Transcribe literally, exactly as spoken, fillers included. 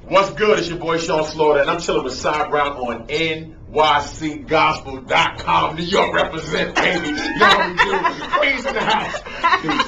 What's good? It's your boy Sean Slaughter, and I'm chilling with Cy Brown on N Y C gospel dot com. New York represent, baby. Y'all do. Queens in the house. Peace.